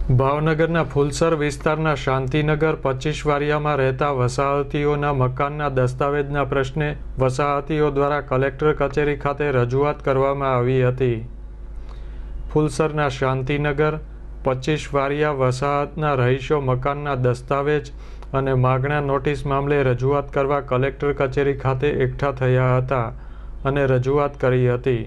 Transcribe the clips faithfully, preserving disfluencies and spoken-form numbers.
ભાવનગરના ફુલસર વિસ્તારના શાંતિનગર પચીસ વારિયામાં રહેતા વસાહતીઓના મકાનના દસ્તાવેજના પ્રશ્ને વસાહતીઓ દ્વારા કલેક્ટર કચેરી ખાતે રજૂઆત કરવામાં આવી હતી। ફુલસરના શાંતિનગર પચીસ વારિયા વસાહતના રહીશો મકાનના દસ્તાવેજ અને માગણા નોટિસ મામલે રજૂઆત કરવા કલેક્ટર કચેરી ખાતે એકઠા થયા હતા અને રજૂઆત કરી હતી।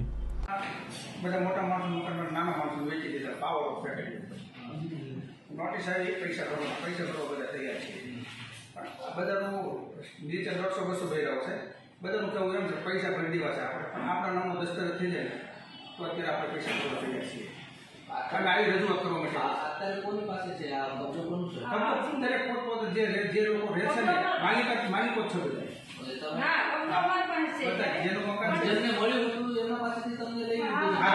नोटिस आई पैसा भरवा पैसा भरवा बधा तैयार छे। बधानु नीचे दौड़सो बसो भर्या छे। बधानु केवुं एम छे पैसा भरी देवा छे आपणे पण आपणा नामनो दस्तावेज थई जाय तो अत्यारे आपणे पैसा भरवा तैयार छीए। कारण આવી રજૂઆત કરવા માટે અત્યારે કોની પાસે છે આ કબજો કોનું છે? કબજો દરેક પોતપોત જે જે લોકો રહે છે ને માલિક માલિકો જ છે બધા। ના કબજો મારી પાસે છે બધા જે લોકો મકાન જેને મળ્યું હતું એમના પાસેથી તમને લઈ લીધું। હા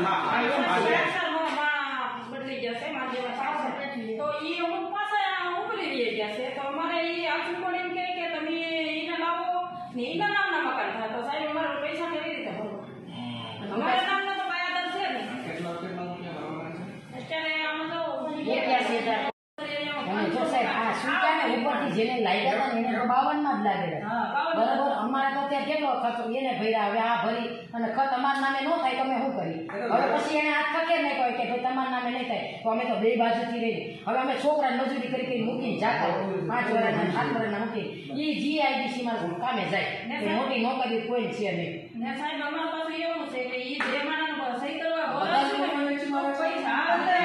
બદલી જશે મારા તો એ અમુક પાસે ઉકલી રહી ગયા છે તો અમારે એ આખું પડીને કહે કે તમે એને લાવો ને એના નામના મકાન થાય તો સાહેબ અમારા પૈસા કેવી રીતે ભરવા? અમારા નામનો તો પાયાદર છે ને કેટલા કેટલા રૂપિયા ભરવાના છે અત્યારે આમાં તો એક્યાસી હજાર જો સાહેબ આ સુટાને ઉપરથી જેને લાગ્યા હતા એને તો બાવન માં જ લાગેલા બરાબર। અમારે તો ત્યાં કેટલો ખર્ચો એને ભર્યા હવે આ ભરી અને ખત અમારા નામે ન થાય તો અમે શું કરી? હવે પછી એને હાથ થકે નહીં કહે કે ભાઈ તમારા નામે નહીં થાય તો અમે તો બે બાજુથી રહી હવે અમે છોકરા મજૂરી કરી કરી મૂકીને જાતા પાંચ વર્ષના સાત વર્ષના મૂકી એ જીઆઈડીસી માં કામે જાય મોટી નોકરી કોઈ છે નહીં ને સાહેબ અમારા પાસે એવું છે કે એ જે માણસ સહી કરવા પૈસા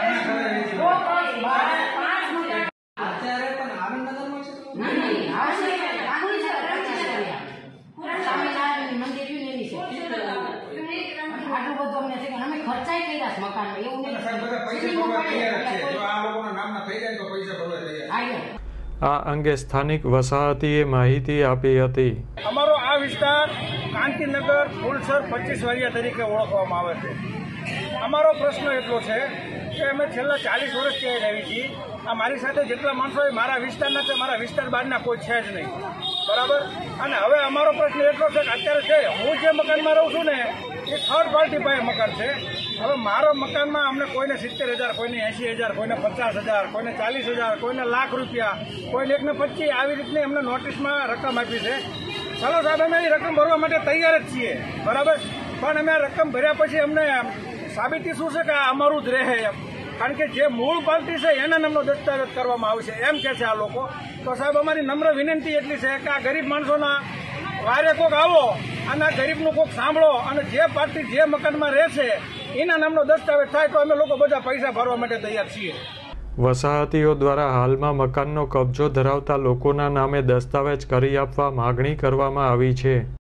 અત્યારે પણ આનંદનગરમાં છે તો નહીં આ છે કાનૂની છે સ્વામિનારાયણ મંદિર છે એની છે આટલું બધું અમને છે કે અમે ખર્ચાઈ કર્યા મકાનમાં એવું નહીં સાહેબ બધા પૈસા ભરવા તૈયાર છે જો આ લોકોના નામના થઈ જાય તો પૈસા ભરવા તૈયાર છે। આ અંગે સ્થાનિક વસાહતીએ માહિતી આપી હતી। અમારો આ વિસ્તાર શાંતિનગર ફુલસર પચીસ વારિયા તરીકે ઓળખવામાં આવે છે। અમારો પ્રશ્ન એટલો છે કે અમે છેલ્લા ચાલીસ વર્ષ ત્યાં આવી છીએ। આ મારી સાથે જેટલા માણસો મારા વિસ્તારના છે મારા વિસ્તાર બહારના કોઈ છે જ નહીં બરાબર। અને હવે અમારો પ્રશ્ન એટલો છે કે અત્યારે છે હું જે મકાનમાં રહું છું ને એ થર્ડ પાર્ટી પાસે મકાન છે। હવે મારો મકાનમાં અમને કોઈને સિત્તેર હજાર કોઈને એંસી હજાર કોઈને પચાસ હજાર કોઈને ચાલીસ હજાર કોઈને લાખ રૂપિયા કોઈને એકને પચીસ આવી રીતની અમને નોટિસમાં રકમ આપી છે। ચાલો સાહેબ અમે એ રકમ ભરવા માટે તૈયાર જ છીએ બરાબર પણ અમે આ રકમ ભર્યા પછી અમને સાબિતી શું છે કે આ અમારું જ રહે એમ કારણ કે જે મૂળ પાર્ટી છે એના નામનો દસ્તાવેજ કરવામાં આવશે એમ કે છે આ લોકો। તો સાહેબ અમારી નમ્ર વિનંતી એટલી છે કે આ ગરીબ માણસોના વારે કોક આવો અને આ ગરીબનું કોક સાંભળો અને જે પાર્ટી જે મકાનમાં રહે છે એના નામનો દસ્તાવેજ થાય તો અમે લોકો બધા પૈસા ભરવા માટે તૈયાર છીએ। વસાહતીઓ દ્વારા હાલમાં મકાનનો કબજો ધરાવતા લોકોના નામે દસ્તાવેજ કરી આપવા માગણી કરવામાં આવી છે।